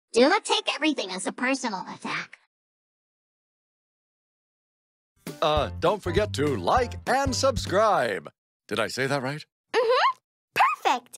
Do not take everything as a personal attack. Don't forget to like and subscribe. Did I say that right?